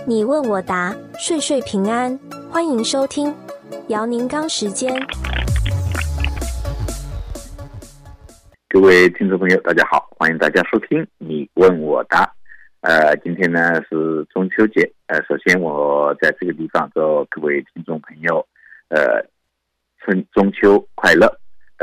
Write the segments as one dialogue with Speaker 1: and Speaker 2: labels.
Speaker 1: 你问我答，岁岁平安。欢迎收听姚宁刚时间。
Speaker 2: 各位听众朋友大家好，欢迎大家收听你问我答。今天呢是中秋节，首先我在这个地方祝各位听众朋友中秋快乐，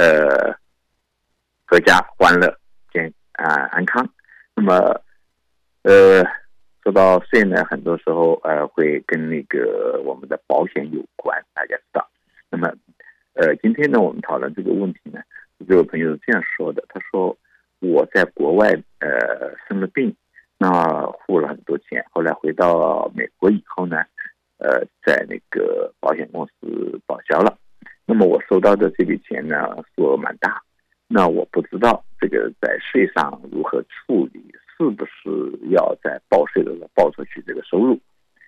Speaker 2: 阖家欢乐安康。那么说到税呢，很多时候会跟那个我们的保险有关，大家知道。那么今天呢我们讨论这个问题呢，这位朋友是这样说的，他说我在国外生了病，那付了很多钱，后来回到美国以后呢在那个保险公司报销了，那么我收到的这笔钱呢数额蛮大，那我不知道这个在税上如何处理，是不是要在报税的时候报出去这个收入。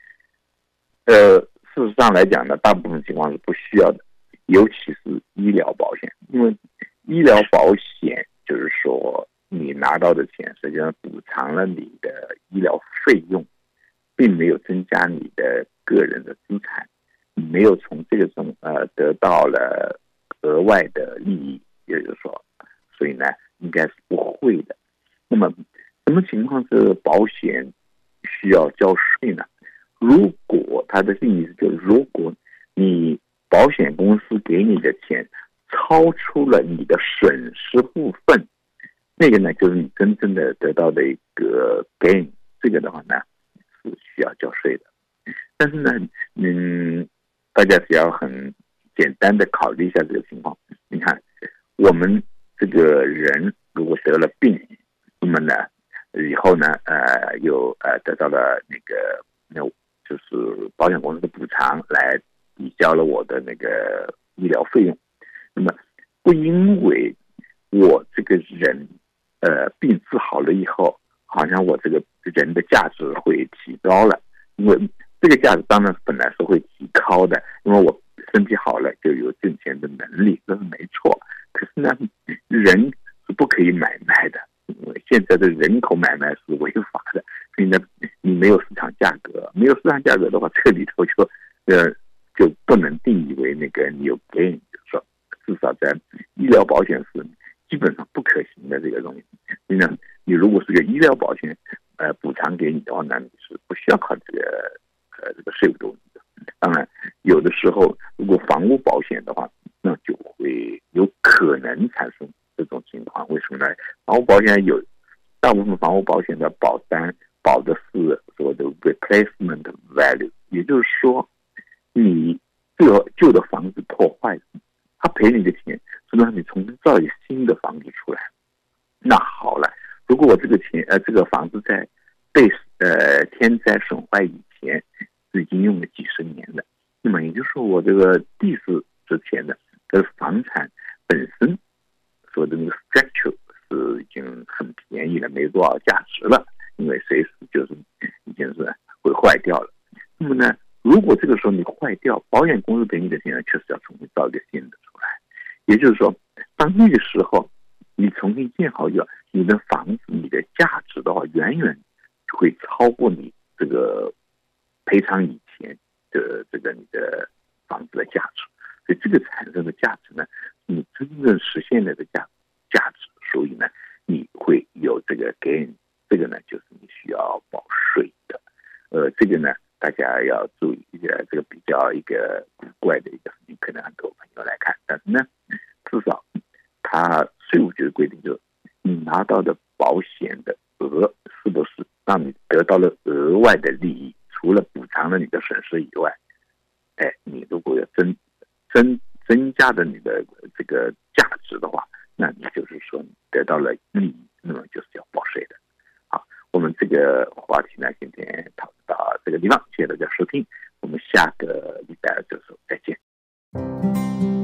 Speaker 2: 事实上来讲呢，大部分情况是不需要的，尤其是医疗保险，因为医疗保险就是说你拿到的钱实际上补偿了你的医疗费用，并没有增加你的个人的资产，你没有从这个中得到了额外的利益，也就是说，所以呢应该是不会的。那么什么情况是保险需要交税呢？如果它的定义是，就是如果你保险公司给你的钱超出了你的损失部分，那个呢就是你真正的得到的一个 gain， 这个的话呢是需要交税的。但是呢大家只要很简单的考虑一下这个情况，你看我们这个人如果得了病，那么呢以后呢又得到了那就是保险公司的补偿来抵消了我的那个医疗费用，那么不因为我这个人病治好了以后，好像我这个人的价值会提高了，因为这个价值当然本来是会提高的，因为我身体好了就有挣钱的能力，这是没错。可是呢人是不可以买卖的，因为现在的人口买卖是违法的，所以呢你没有市场价格，没有市场价格的话，这里头就不能定义为那个你有 gain， 就是说至少在医疗保险是基本上不可行的这个东西。所以呢你如果是个医疗保险补偿给你的话呢，你是不需要考虑这个税务的问题的。当然有的时候如果房屋保险的话，那就会有可能产生这种情况。为什么呢？房屋保险大部分房屋保险的保单保的是所谓的 replacement value， 也就是说你这个旧的房子破坏，他赔你的钱是让你重新造一个新的房子出来。那好了，如果我这个房子在被天灾损坏以前是已经用了几十年了，那么也就是说我这个地是值钱的，可是房产本身所谓的那个 structure 是已经很便宜了，没多少价值了，因为随时就是已经是会坏掉了。那么呢如果这个时候你坏掉，保险公司给你的钱确实要重新造一个新的出来，也就是说当那个时候你重新建好以后，你的房子你的价值的话远远会超过你这个赔偿以前的这个你的房子的价值，所以这个产生的价值呢你真正实现了的价值，所以呢你会有这个 gain， 这个呢就是你需要报税的。这个呢大家要注意一下，这个比较一个古怪的一个事情，可能很多朋友来看，但是呢至少它税务局的规定就是你拿到的保险的额是不是让你得到了额外的利益，除了补偿了你的损失以外，你如果要增加的你的这个价值的话，那你就是说你得到了利益，那么就是要报税的。好，我们这个话题呢今天讨论到这个地方，谢谢大家收听，我们下个礼拜二的时候再见。